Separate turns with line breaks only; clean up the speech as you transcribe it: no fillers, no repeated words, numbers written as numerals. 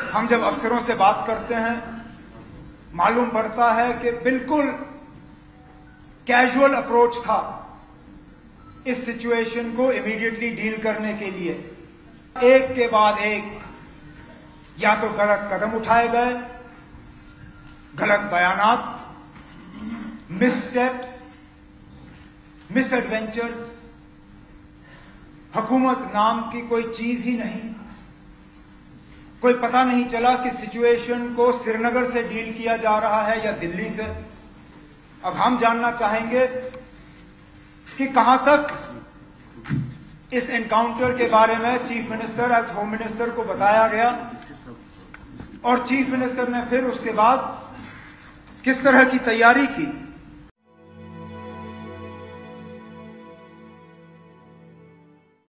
हम जब अफसरों से बात करते हैं मालूम पड़ता है कि बिल्कुल कैजुअल अप्रोच था इस सिचुएशन को इमीडिएटली डील करने के लिए। एक के बाद एक या तो गलत कदम उठाए गए, गलत बयानात, मिसस्टेप्स, मिसएडवेंचर्स, हुकूमत नाम की कोई चीज ही नहीं। कोई पता नहीं चला कि सिचुएशन को श्रीनगर से डील किया जा रहा है या दिल्ली से। अब हम जानना चाहेंगे कि कहां तक इस एनकाउंटर के बारे में chief minister as home minister को बताया गया और चीफ मिनिस्टर ने फिर उसके बाद किस तरह की तैयारी की